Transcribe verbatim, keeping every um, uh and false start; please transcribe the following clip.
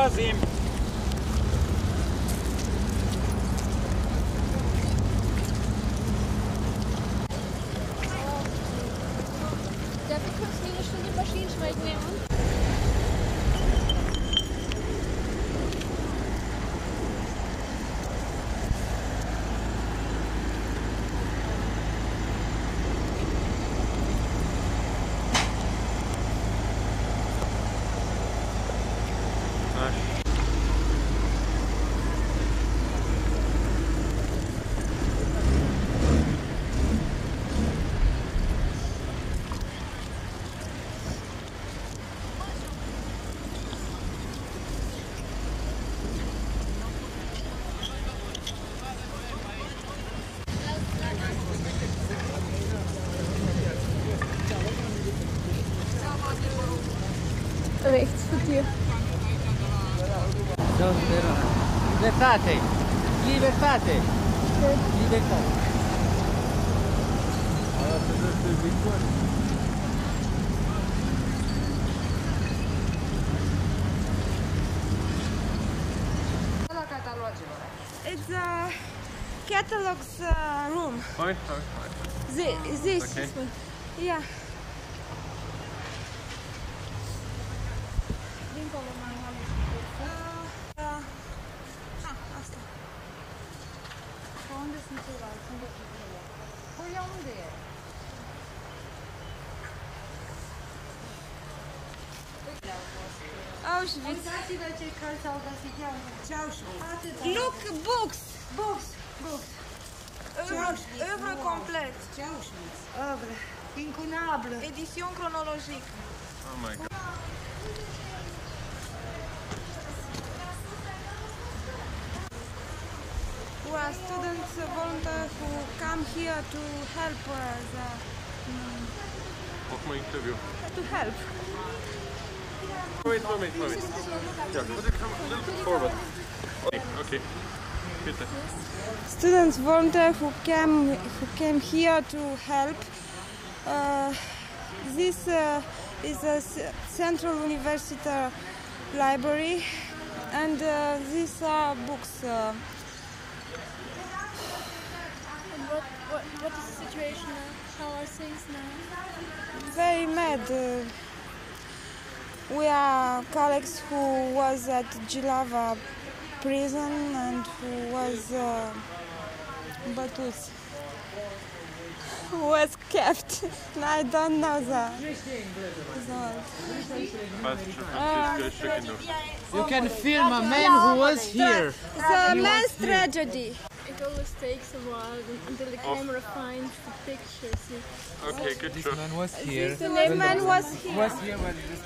Kazim! Darf ich kurz eine Stunde Maschinenschweig nehmen? Rechts von dir. Libertate! Libertate! Okay. Libertate! It's a catalog's uh, room. Fine, fine, fine. This, this Okay. one. Yeah. Dincolo mai am. Uh, uh, ah, asta. Pe unde sunt ceilalți? Unde sunt ceilalți? Păi ea unde e? Auschwitz. Uitați-vă ce cărți au găsit ea. Ce Auschwitz. Look, books. Books, books. Œuvre, œuvre complet. Ce Auschwitz. Œuvre. Incunable. Édition chronologique. Oh my god. Who are students, uh, volunteers who come here to help uh, the, Of my interview. to help. Wait, wait, wait, wait. Yeah, could you come a little bit forward? Okay, okay. Bitte. Students, volunteers who came who came here to help. Uh, this uh, is a c- Central University Library, and uh, these are books. Uh, And what, what, what is the situation now? How are things now? very mad. Uh, we are colleagues who was at Jilava prison and who was uh, Batus. Who was kept. I don't know the result. You can film a man who was here. The man's tragedy. It always takes a while until the camera finds the pictures. Okay, good This job. man was here. The man was here. Was here when this